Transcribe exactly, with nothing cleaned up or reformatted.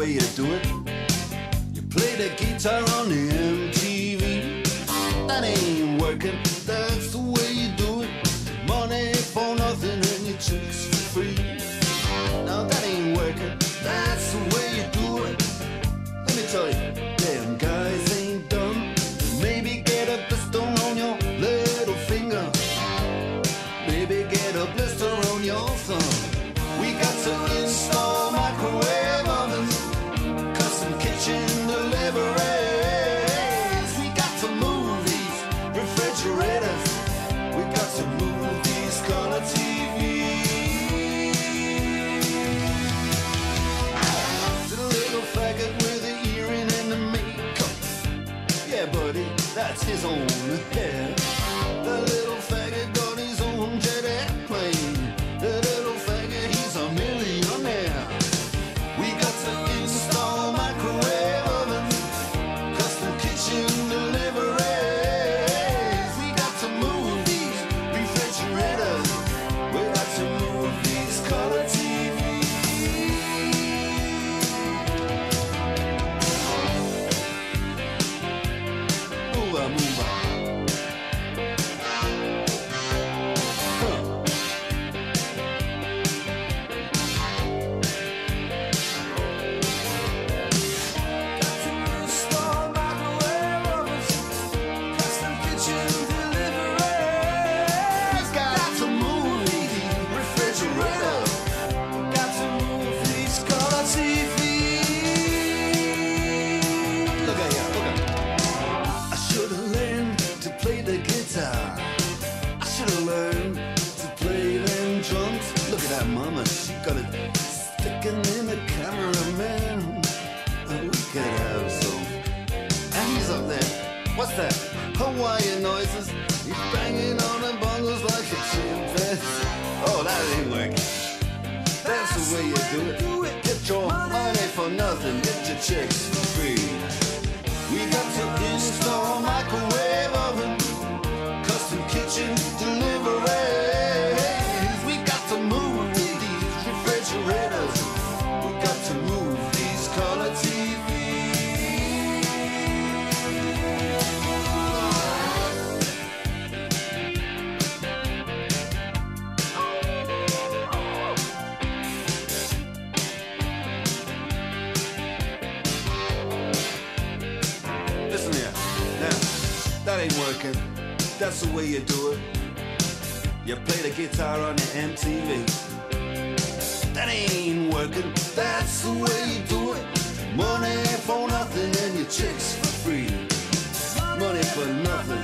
way you do it. You play the guitar on the M T V. That ain't working, that's the way you do it. Money for nothing and your chicks for free. Now that ain't working, that's the way you do it. Let me tell you, damn guys ain't dumb. Maybe get a blister on your little finger. Maybe get a blister on your thumb. We got to install microwave ovens, custom kitchen deliveries. We got to move these refrigerators. We got to move these color T Vs. To the little faggot with the earring and the makeup. Yeah, buddy, that's his own hair. The little faggot got his own jet airplane. The little faggot, he's a millionaire. We got to install microwave ovens, custom kitchen deliveries. We got to move these refrigerators. We got to move these color T Vs. Move on, move on. Mama, she got it sticking in the cameraman. Oh, we could have some. And he's up there. What's that? Hawaiian noises. He's banging on the bongos like a chimpanzee. Oh, that ain't working. That's the way you do it. Get your money for nothing. Get your chicks for free. We got to install microwave oven, custom kitchen delivery. We got to move. We got to move these color T Vs. Listen here, now, that ain't working. That's the way you do it. You play the guitar on the M T V. That ain't working, that's the way you do it. Money for nothing and your chicks for free. Money for nothing